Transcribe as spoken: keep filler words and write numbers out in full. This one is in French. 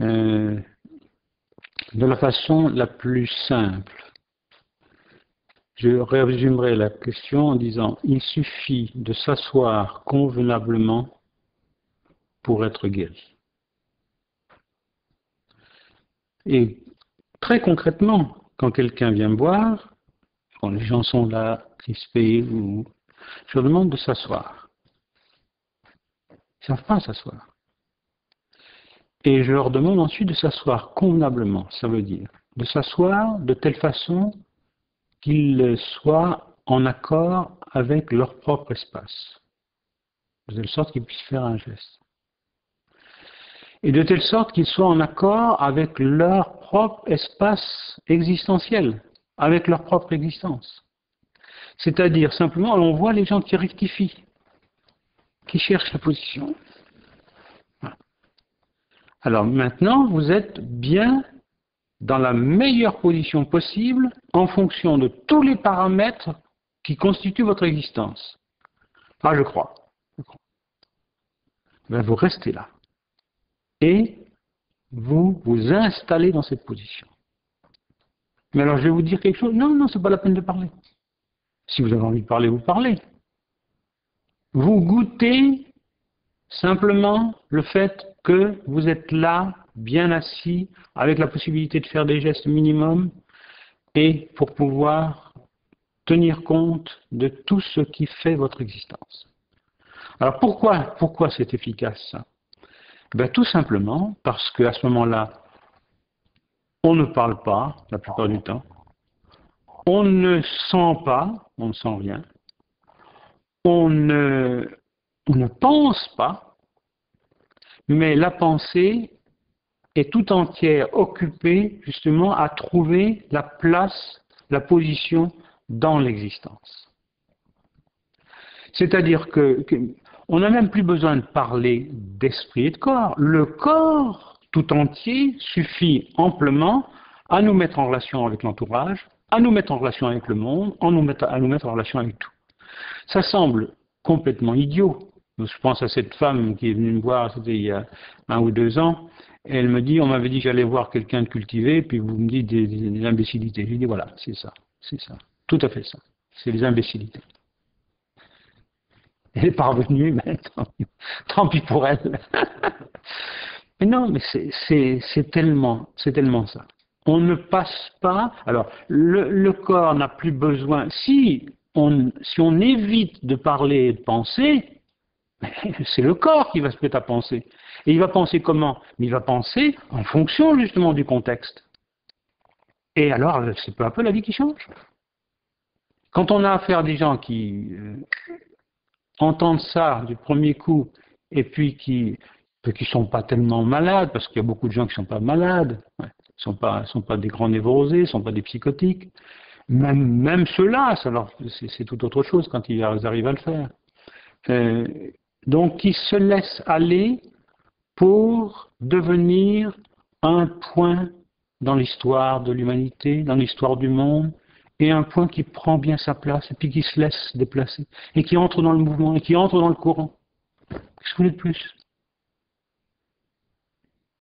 euh, de la façon la plus simple. Je résumerai la question en disant « Il suffit de s'asseoir convenablement pour être guéri. » Et très concrètement, quand quelqu'un vient me voir, quand les gens sont là, crispés, ou, je leur demande de s'asseoir. Ils ne savent pas s'asseoir. Et je leur demande ensuite de s'asseoir convenablement. Ça veut dire de s'asseoir de telle façon qu'ils soient en accord avec leur propre espace. De telle sorte qu'ils puissent faire un geste. Et de telle sorte qu'ils soient en accord avec leur propre espace existentiel, avec leur propre existence. C'est-à-dire simplement, on voit les gens qui rectifient, qui cherchent la position. Voilà. Alors maintenant, vous êtes bien dans la meilleure position possible en fonction de tous les paramètres qui constituent votre existence. Ah, je crois. Je crois. Ben, vous restez là. Et vous vous installez dans cette position. Mais alors, je vais vous dire quelque chose. Non, non, c'est pas la peine de parler. Si vous avez envie de parler, vous parlez. Vous goûtez simplement le fait que vous êtes là, bien assis, avec la possibilité de faire des gestes minimum, et pour pouvoir tenir compte de tout ce qui fait votre existence. Alors pourquoi, pourquoi c'est efficace ça? Ben, tout simplement parce qu'à ce moment-là, on ne parle pas la plupart du temps, on ne sent pas, on ne sent rien, on ne, on ne pense pas, mais la pensée est tout entière occupée justement à trouver la place, la position dans l'existence. C'est-à-dire que, que on n'a même plus besoin de parler d'esprit et de corps. Le corps tout entier suffit amplement à nous mettre en relation avec l'entourage, à nous mettre en relation avec le monde, à nous mettre, à nous mettre en relation avec tout. Ça semble complètement idiot. Je pense à cette femme qui est venue me voir, c'était il y a un ou deux ans, et elle me dit, on m'avait dit que j'allais voir quelqu'un de cultivé, puis vous me dites des, des, des imbécilités. Je lui dis, voilà, c'est ça, c'est ça, tout à fait ça, c'est des imbécilités. Elle est parvenue, mais tant, tant pis pour elle. Mais non, mais c'est tellement, c'est tellement ça. On ne passe pas, alors le, le corps n'a plus besoin, si on, si on évite de parler et de penser, c'est le corps qui va se mettre à penser. Et il va penser comment? Il va penser en fonction justement du contexte. Et alors, c'est peu à peu la vie qui change. Quand on a affaire à des gens qui euh, entendent ça du premier coup, et puis qui ne sont pas tellement malades, parce qu'il y a beaucoup de gens qui ne sont pas malades, ouais, ils ne sont pas, sont pas des grands névrosés, ils ne sont pas des psychotiques. Même, même ceux-là, c'est tout autre chose quand ils arrivent à le faire. Euh, donc, ils se laissent aller pour devenir un point dans l'histoire de l'humanité, dans l'histoire du monde, et un point qui prend bien sa place, et puis qui se laisse déplacer, et qui entre dans le mouvement, et qui entre dans le courant. Qu'est-ce que vous voulez de plus?